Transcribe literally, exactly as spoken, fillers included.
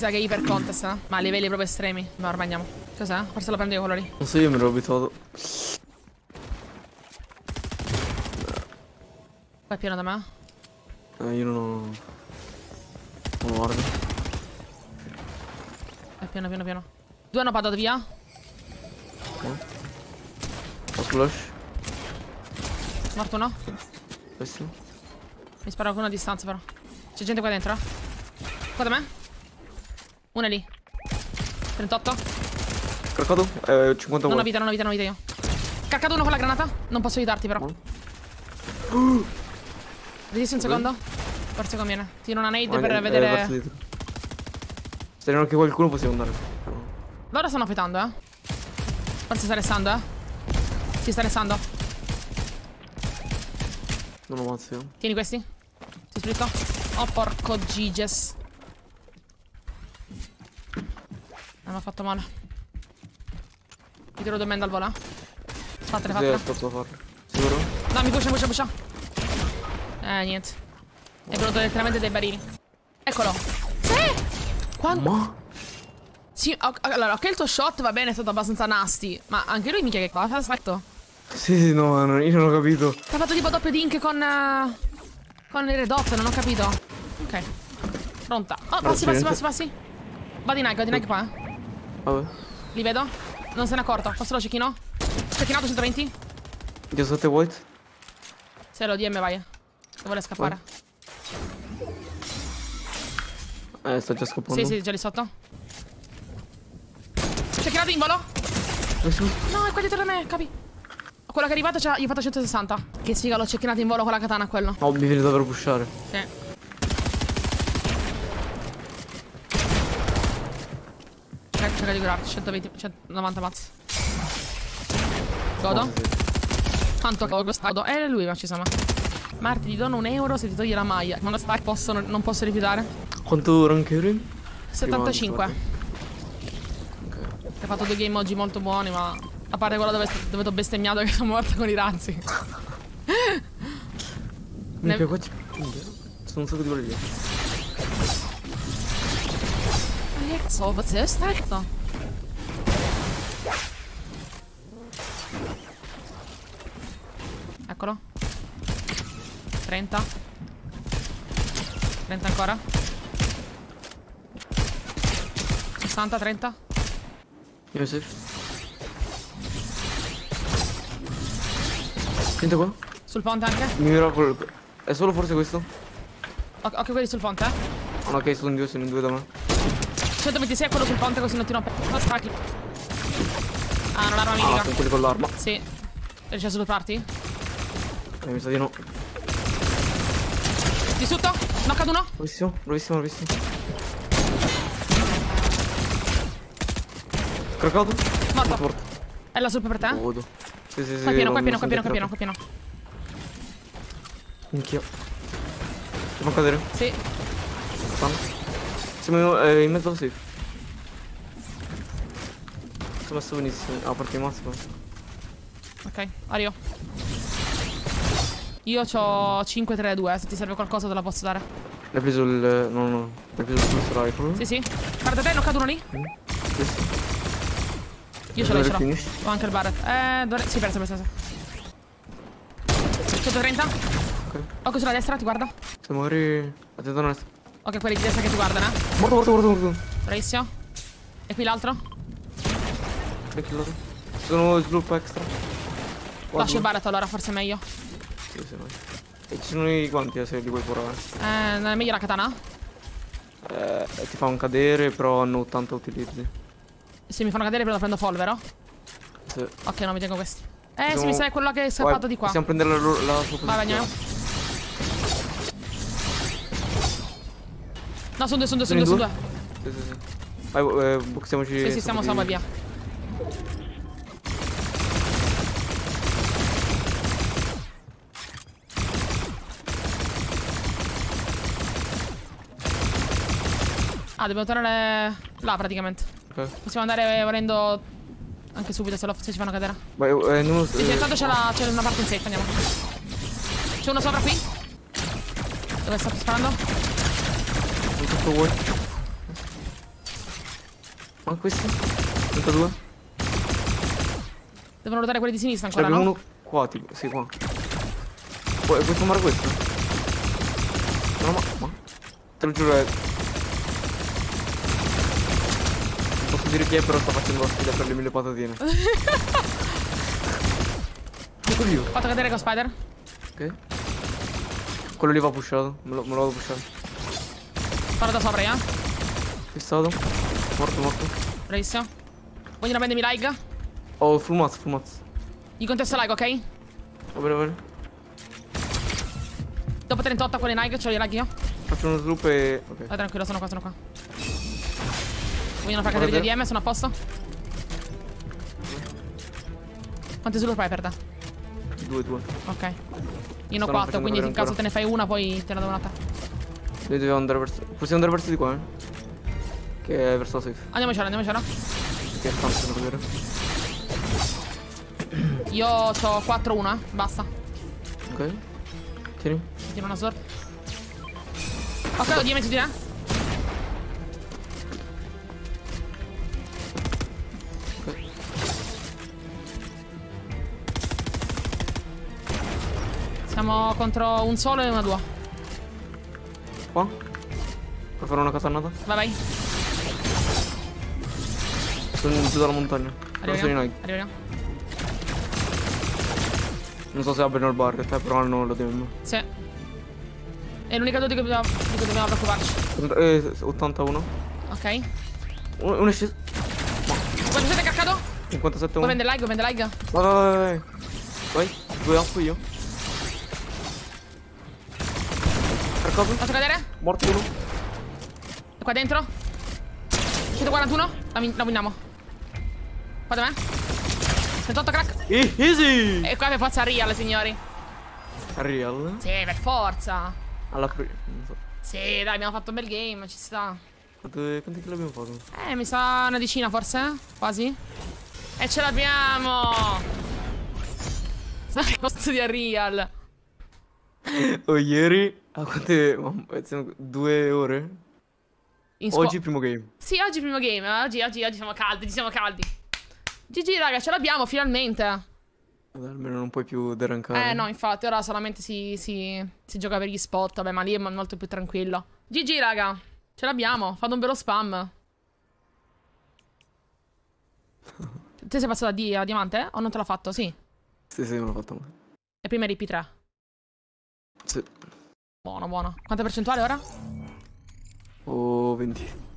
sa che è iper contest, eh? Ma a livelli proprio estremi. No, ormai andiamo. Cos'è? Forse lo prendo io quello lì. Non so, io me l'ho abituato. Qua è pieno da me. Eh, io non ho... Non guardo. È pieno, pieno, pieno. Due hanno padato via. Ok. Ho flash. Morto uno. Questo. Mi sparo con una distanza però. C'è gente qua dentro, eh. Qua da me. Una è lì. trentotto. Craccato? Eh, cinquanta. Non ho vita, non ho vita, non ho vita io. Caccato uno con la granata. Non posso aiutarti però. Oh. Vedi un secondo? Forse conviene. Tiro una nade Ah, per eh, vedere. eh, se non che qualcuno possiamo andare. Loro stanno fightando, eh. Forse sta restando, eh. Si sta restando. Non lo ammazzo io. Tieni questi. Si splitto. Oh porco giges. Non mi ha fatto male. Ti tiro due men dal volo, eh. Fatele, Sì, fatele. aspetta a farlo. Sicuro? No, mi pusha, pusha, pusha. Eh, niente. È venuto letteralmente dei barili. Eccolo. Sì! Quando... Ma? Sì, ok, allora, ok, il tuo shot va bene, è stato abbastanza nasty. Ma anche lui mica che fa, fa aspetto. Sì, sì, no, no, io non ho capito. Ha fatto tipo doppio dink con... Uh, con il redotto, non ho capito. Ok. Pronta. Oh, passi, passi, passi, passi. Vado in Nike, vado in Nike qua, eh. Vabbè. Li vedo. Non se ne è accorto. Posso lo cecchino? Cecchinato centoventi. Io sotto white. Se lo D M vai. Se vuole scappare. Eh, sta già scappando. Sì, sì, già lì sotto. Cecchinato in volo. Nessuno. No, è qua dietro da me, capi? Quello che è arrivato c'ha, gli ho fatto centosessanta. Che sfiga, l'ho cecchinato in volo con la katana quello. No, mi viene davvero pushare. Sì. Ok, cerca di curarti. centoventi, centonovanta mazzi. Godo. Quanto godo stato? Eh, lui ma ci siamo. Marti, ti dono un euro se ti togli la maglia. Ma non sta, posso, non posso rifiutare. Quanto rank eri? settantacinque. Ok. Hai fatto due game oggi molto buoni, ma a parte quello dove, dove ti ho bestemmiato che sono morta con i razzi. Mica ne... qua ci... Sono un sacco di quelli lì. Cazzo, ma sei stretto. Eccolo. trenta. trenta ancora. sessanta, trenta. Io safe. Senti qua? Sul ponte anche. Mi miracolo. È solo forse questo? Ok, ok, quelli sul ponte, eh. Ok, sono in due, sono in due da me. centoventisei è quello sul ponte così non ti rompe. Non stacchi. Ah, non l'arma Ah, mitica. sono quelli con l'arma. Sì. Riesci a sottoparti? Eh, mi sa di no. Di sotto? Knoccato uno? Bravissimo, bravissimo, bravissimo. Craccato? Morto. Morto. È la super per te? Godo. Sì, sì, sì. Qua è pieno, l'ho- qua è pieno, l'ho qua è pieno, qua è pieno, sentito. qua è pieno. Minchia. Ci fa cadere? Sì. Stanno. Siamo eh, in mezzo alla safe. Sono messo benissimo. Ah, parte il massimo. Ok, arrivo. Io c'ho cinque tre due, se ti serve qualcosa te la posso dare. L'hai preso il... no, no. L'hai preso il suo rifle? Sì, sì. Guarda te, knoccato uno lì? Questo. Io ce l'ho, ce l'ho. Finish? Ho anche il Barret. Eh, dovrei... Sì, persa, persa, persa. centotrenta. Ok. Occhio sulla destra, ti guarda. Se muori... Attento a non essere... Ok, quelli di destra che ti guardano, eh. Morto, morto, morto, morto. Bravissimo. E qui l'altro? È killato. Ci sono sloop extra. Qua Lascio il due. Barret allora, forse è meglio. Sì, sì, vai. E ci sono i guanti eh, se li vuoi provare. Eh, non è meglio la katana? Eh, ti fa un cadere, però hanno ottanta utilizzi. Se mi fanno cadere prendo, prendo polvero. Sì. Ok, no, mi tengo questi. Eh, Siamo- sì, mi sa è quello che è scappato Vai, di qua. Possiamo prendere la, loro- la sua posizione. Vai, andiamo. No, sono due, sono due, sono Sono due, in sono due. Sì, sì, sì. Vai, eh, boxiamoci. Sì, sì, stiamo sopra salva, di- via. Ah, dobbiamo tornare là praticamente. Ok. Possiamo andare volendo anche subito se, lo, se ci fanno cadere. Vai, eh, non... Sì, sì, intanto c'è la- c'è una parte in safe, andiamo. C'è uno sopra qui. Dove sta sparando? Tutto vuoi? Ma questi? trentadue. Devono ruotare quelli di sinistra ancora, Abbiamo no? uno qua, tipo, sì, qua. Puoi, puoi fumare questo? No, ma, ma. Te lo giuro è... Non posso dire chi è, però sta facendo la sfida per le mille patatine. Ecco lì. Fatto cadere con Spider. Ok. Quello lì va pushato. Me lo, me lo vado pushato. Sparo da sopra, eh. Fissato. Morto, morto. Bravissimo. Vogliono prendermi like. Oh, full mazzo, full mazzo. Gli contesto like, ok? Va bene, va bene. Dopo trentotto a quelle Nike, ce li like io. Faccio uno sloop e... ok. Vai tranquillo, sono qua, sono qua. Vogliono far cadere gli A D M, sono a posto. Quanti sloop hai per te? Due, due. Ok. Io ne ho Stanno quattro, facendo quindi in vedere caso ancora. te ne fai una, poi te ne do un'altra. Noi dobbiamo andare verso... Possiamo andare verso di qua, eh? Che è verso la safe. Andiamocela, andiamocela. Che stanno da vedere. Io ho quattro uno, eh. Basta. Ok. Tieni. Tiro una sword. Ok, oddio, metti di là. Ok. Siamo contro un solo e una due. Qua. Puoi fare una catanata? Vai, vai. Sono giù dalla montagna. Però sono in Arriviamo. high. Arriviamo. Non so se abbiano il bar, te, però hanno l'A D M. Sì. È l'unica due di cui dobbiamo, di cui dobbiamo preoccuparci. Eh, ottantuno. Ok. Uno uno è sceso. Quanto siete caccato? cinquantasette Vuoi uno. vendere like? Vuoi vendere like? Vai, vai, vai. Vai. Due up io. Carcato. Faccio cadere? Morto uno. È qua dentro? centoquarantuno? La, win- la winniamo. Qua da me? trentotto crack. Eh, easy. E qua per forza real, signori. Real. Sì, per forza. Alla prima. Non so. Sì, dai, abbiamo fatto un bel game, ci sta. Quante, quante kill abbiamo fatto? Eh, mi sa una decina forse, eh? Quasi. E ce l'abbiamo! Posto di real. Oh, ieri. Ah, quante. Mamma, siamo due ore? In squa- Oggi primo game. Sì, oggi primo game. Oggi, oggi, oggi siamo caldi, siamo caldi. G G, raga, ce l'abbiamo finalmente. Vabbè, almeno non puoi più derancare. Eh, no, infatti, ora solamente si, si, si gioca per gli spot. Vabbè, ma lì è molto più tranquillo. G G, raga. Ce l'abbiamo. Fate un bello spam. Te sei passato a, di a diamante, eh? O non te l'ha fatto? Sì. Sì, sì, me l'ho fatto. E prima eri P tre. Sì. Buono, buono. Quanta percentuale ora? Oh, venti.